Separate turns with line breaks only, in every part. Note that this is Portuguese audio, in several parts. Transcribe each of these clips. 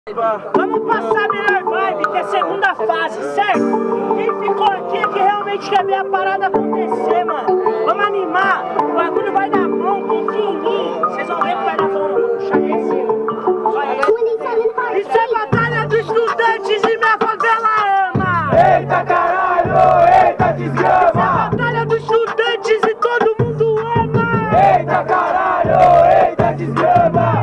Vamos passar a melhor vibe, que é a segunda fase, certo? Quem ficou aqui é que realmente quer ver a parada acontecer, mano. Vamos animar, o bagulho vai dar mão, confia em mim. Vocês vão ver que vai dar mão, não vou puxar esse. Isso é batalha dos estudantes e minha favela ama!
Eita caralho, eita desgrama!
Isso é batalha dos estudantes e todo mundo ama!
Eita caralho, eita desgrama!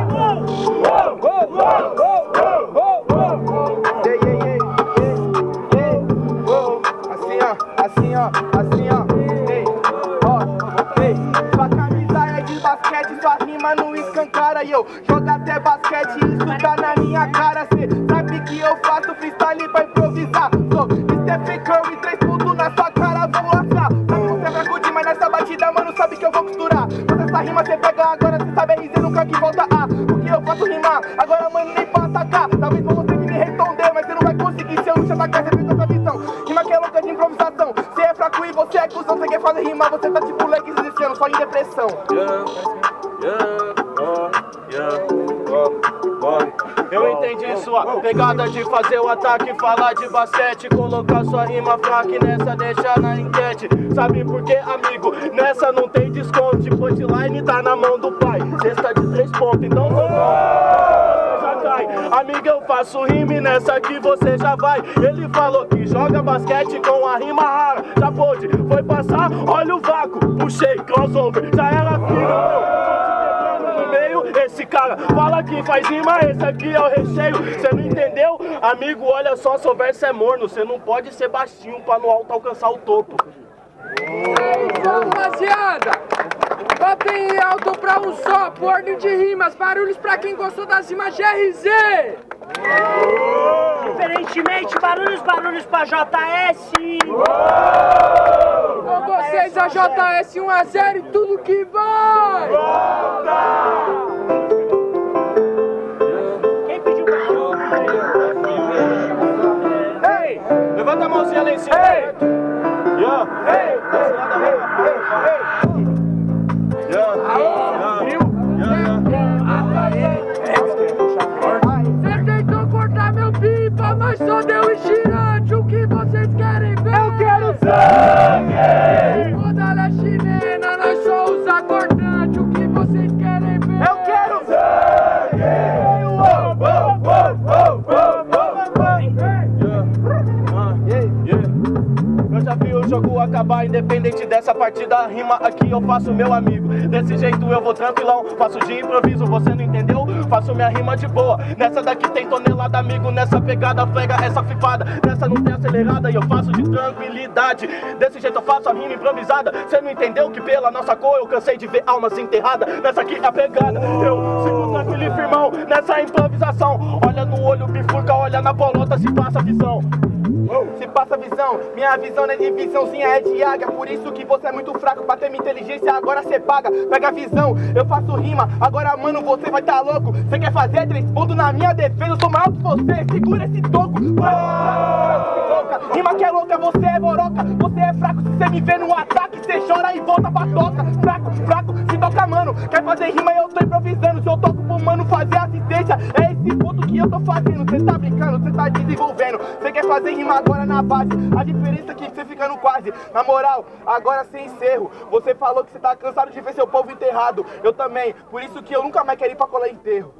Assim ó, ei, ó, ei. Sua camisa é de basquete, sua rima não escancara. E eu jogo até basquete, isso tá na minha cara. Cê sabe que eu faço freestyle pra improvisar. Sou Stephen Curry, 3 pontos na sua cara, vamos lascar. Sabe que você vai curtir, mas nessa batida, mano, sabe que eu vou costurar. Mas essa rima cê pega agora, cê sabe RZ nunca que volta A. Porque eu faço rimar, agora mano, nem pra atacar. Talvez pra você me responder, mas cê não vai conseguir se eu não te atacar, cê fez essa visão. Rima que é louca de improvisação. Cê é fraco e você é cuzão, cê quer fazer rimar, você tá tipo leque desse ano, só em depressão.
Eu entendi sua pegada de fazer o ataque, falar de basquete, colocar sua rima fraca e nessa deixar na enquete. Sabe por quê, amigo? Nessa não tem desconto, punchline tá na mão do pai. Cesta de 3 pontos, então não você já cai. Amiga, eu faço rima e nessa aqui você já vai. Ele falou que joga basquete com a rima rara. Já pôde, foi passar, olha o vácuo. Puxei, crossover, já era filho. Esse cara fala que faz rima, esse aqui é o recheio. Cê não entendeu? Amigo, olha só, seu verso é morno. Cê não pode ser baixinho pra no alto alcançar o topo.
É isso, rapaziada! Batem alto pra um só, por ordem de rimas. Barulhos pra quem gostou das rimas de RZ.
Diferentemente, barulhos pra JS.
Com vocês a JS 1-0 e tudo que vai!
Quem pediu barulho?
Ei, levanta a mãozinha lá em cima. Ei,
Cê tentou cortar meu pipa, mas só deu estirante. O que vocês querem ver? Eu quero sangue! Roda a chilena, nós só usa cortante. O que vocês querem ver?
Eu quero sangue!
Eu já vi o jogo acabar, independente dessa partida. Rima aqui eu faço, meu amigo. Desse jeito eu vou tranquilão, faço de improviso, você não entendeu? Faço minha rima de boa. Nessa daqui tem tonelada, amigo. Nessa pegada frega essa flipada. Nessa não tem acelerada e eu faço de tranquilidade. Desse jeito eu faço a rima improvisada. Você não entendeu que pela nossa cor eu cansei de ver almas enterradas. Nessa aqui é a pegada, eu sigo tranquilo e firmão. Nessa improvisação, olha no olho, bifurca, olha na bolota, se passa a visão.
Se passa a visão, minha visão não é de visãozinha, é de águia. Por isso que você é muito fraco pra ter minha inteligência, agora cê paga. Pega a visão, eu faço rima, agora mano você vai tá louco. Cê quer fazer 3 pontos na minha defesa, eu sou maior que você, segura esse toco. Rima que é louca, você é boroca. Você é fraco, se cê me vê no ataque, cê chora e volta pra toca. Fraco, se toca mano, quer fazer rima eu tô improvisando. Se eu toco pro mano fazer assistência, é esse ponto que eu tô fazendo. Cê tá brincando, cê tá desenvolvendo. Cê quer fazer rima agora na base, a diferença é que você fica no quase. Na moral, agora sem encerro. Você falou que você tá cansado de ver seu povo enterrado. Eu também, por isso que eu nunca mais quero ir pra colar enterro.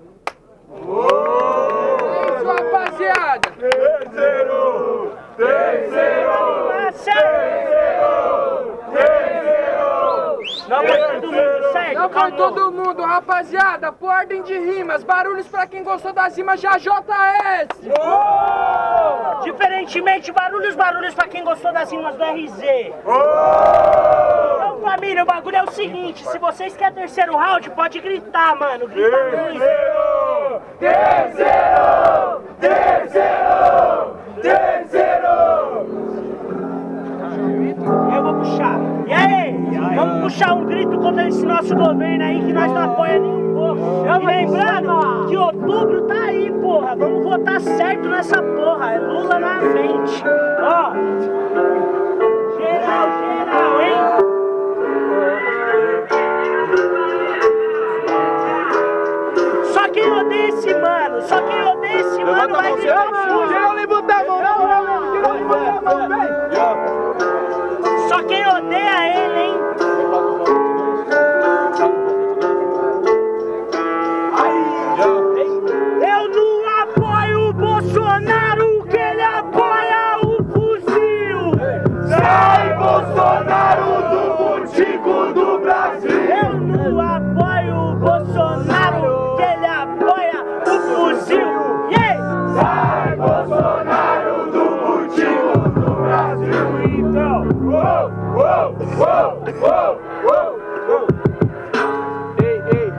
É isso, rapaziada!
Terceiro!
Não vai todo mundo, certo?
Não vai todo mundo, rapaziada! Por ordem de rimas, barulhos pra quem gostou das rimas já JS!
Diferentemente, barulhos pra quem gostou das rimas do RZ. Então, família, o bagulho é o seguinte: se vocês querem terceiro round, pode gritar, mano. Grita muito.
Terceiro!
Eu vou puxar. E aí? Vamos puxar um grito contra esse nosso governo aí que nós não apoia nem um pouco. E lembrando que outubro tá aí, porra. Vamos votar certo nessa porra. É Lula na frente. Ó. Geral, hein? Só quem odeia esse mano. mano vai gritar sujo.
Geral levanta a mão, geral levanta a mão, vem.
Só quem odeia ele, hein? Eu não apoio o Bolsonaro, que ele apoia o fuzil.
Sai, Bolsonaro, do contigo do Brasil.
Eu não apoio o Bolsonaro, que ele apoia o fuzil. Yeah!
Sai, Bolsonaro, do contigo do Brasil. Então,
Ei,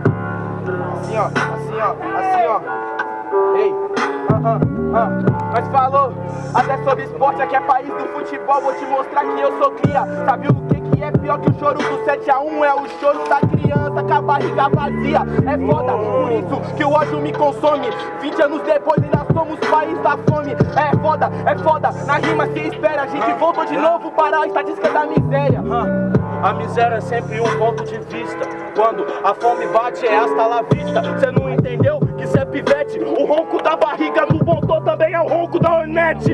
assim ó. Ei, Nós falou até sobre esporte, aqui é país do futebol. Vou te mostrar que eu sou cria. Sabe o que é pior que o choro do 7-1? É o choro da criança com a barriga vazia. É foda, por isso que o ódio me consome. 20 anos depois ainda somos país da fome. É foda, na rima se espera. A gente voltou de novo para a estatística da miséria.
A miséria é sempre um ponto de vista. Quando a fome bate é hasta la vista. Cê não entendeu que cê é pivete? O ronco da barriga do motor também é o ronco da Hornet.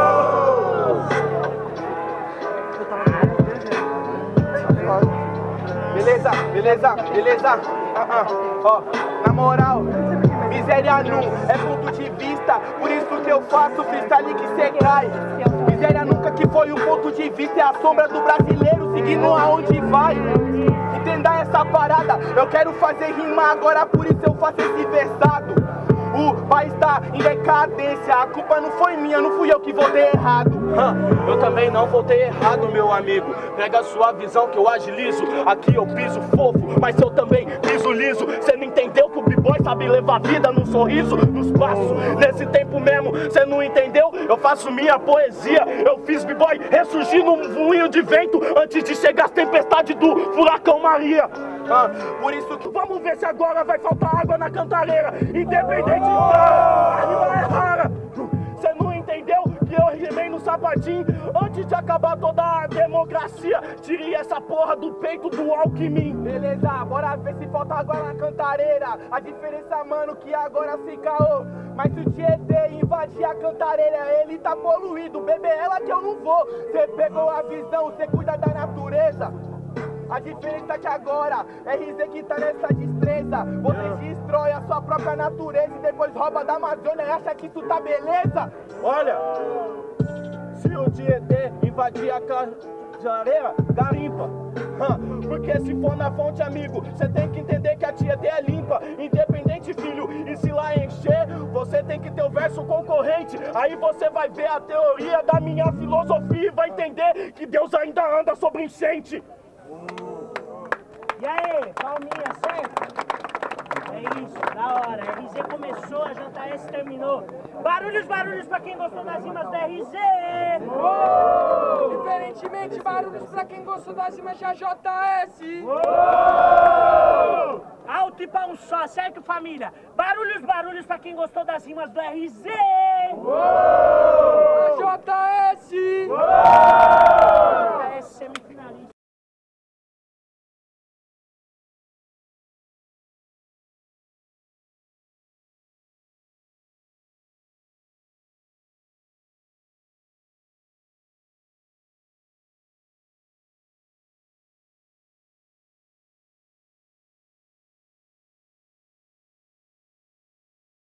Beleza. Ó, na moral, miséria não é ponto de vista. Por isso que eu faço freestyle que cê cai. Miséria nunca que foi um ponto de vista. É a sombra do brasileiro seguindo aonde vai. Entenda essa parada, eu quero fazer rima agora, por isso eu faço esse versado. O país tá em decadência, a culpa não foi minha, não fui eu que votei errado.
Eu também não votei errado, meu amigo. Pega a sua visão que eu agilizo. Aqui eu piso fofo, mas eu também piso liso. Cê não entendeu que o b-boy sabe levar vida num sorriso, nos passos. Nesse tempo mesmo, cê não entendeu? Eu faço minha poesia. Eu fiz b-boy ressurgir num moinho de vento antes de chegar as tempestades do furacão Maria.
Por isso que
vamos ver se agora vai faltar água na cantareira. Independente da rima é rara. Cê não entendeu que eu rimei no sapatinho antes de acabar toda a democracia? Tirei essa porra do peito do Alckmin.
Beleza, bora ver se falta água na cantareira. A diferença, mano, que agora se caô. Mas se o Tietê invadir a cantareira, ele tá poluído. Bebê, ela que eu não vou. Cê pegou a visão, cê cuida da natureza. A diferença é que agora é RZ que tá nessa destreza. Você destrói a sua própria natureza e depois rouba da Amazônia e acha que isso tá beleza?
Olha, se o Tietê invadir a cantareira, garimpa. Porque se for na fonte, amigo, você tem que entender que a Tietê é limpa. Independente, filho, e se lá encher, você tem que ter o verso concorrente. Aí você vai ver a teoria da minha filosofia e vai entender que Deus ainda anda sobre enchente.
E aí, palminha, certo? É isso, da hora. A RZ começou, a JS terminou. Barulhos pra quem gostou das rimas da RZ!
Diferentemente, barulhos pra quem gostou das rimas da JS!
Alto e pra um só, certo, família? Barulhos pra quem gostou das rimas do RZ!
JS!